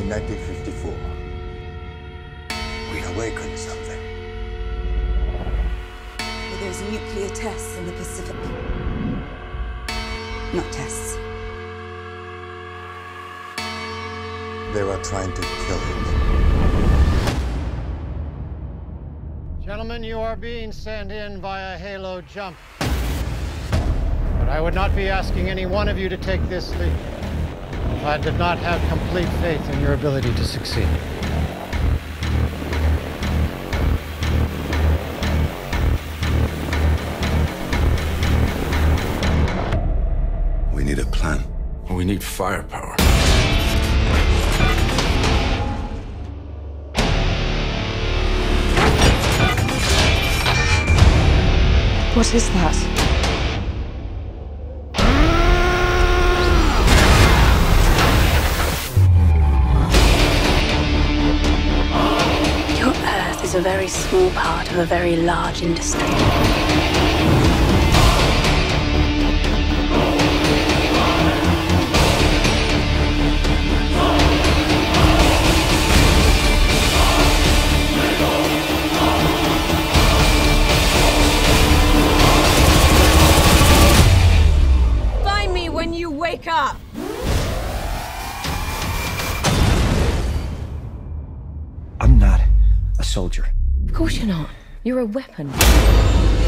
In 1954, we awakened something. There's nuclear tests in the Pacific. Not tests. They were trying to kill it. Gentlemen, you are being sent in via halo jump. But I would not be asking any one of you to take this leap if I did not have complete faith in your ability to succeed. We need a plan. We need firepower. What is that? Your Earth is a very small part of a very large industry. When you wake up! I'm not a soldier. Of course you're not. You're a weapon.